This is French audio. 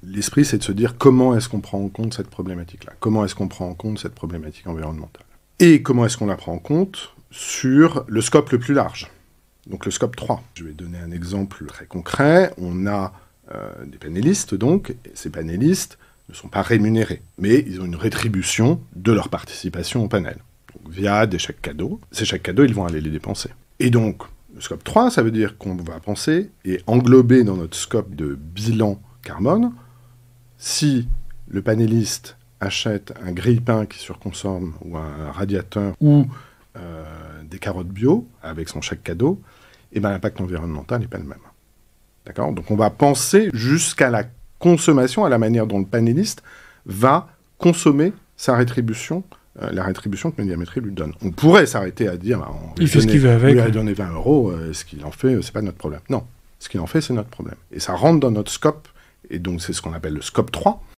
L'esprit, c'est de se dire comment est-ce qu'on prend en compte cette problématique-là? Comment est-ce qu'on prend en compte cette problématique environnementale? Et comment est-ce qu'on la prend en compte sur le scope le plus large? Donc le scope 3. Je vais donner un exemple très concret. On a des panélistes, donc, et ces panélistes ne sont pas rémunérés, mais ils ont une rétribution de leur participation au panel, donc, via des chèques cadeaux. Ces chèques cadeaux, ils vont aller les dépenser. Et donc, le scope 3, ça veut dire qu'on va penser et englober dans notre scope de bilan carbone, si le panéliste achète un grille-pain qui surconsomme, ou un radiateur, ou des carottes bio, avec son chèque cadeau, et ben l'impact environnemental n'est pas le même. D'accord? Donc on va penser jusqu'à la consommation, à la manière dont le panéliste va consommer sa rétribution, la rétribution que Médiamétrie lui donne. On pourrait s'arrêter à dire... il fait ce qu'il veut avec. Il lui a donné 20 €, ce qu'il en fait, c'est pas notre problème. Non, ce qu'il en fait, c'est notre problème. Et ça rentre dans notre scope, et donc c'est ce qu'on appelle le scope 3,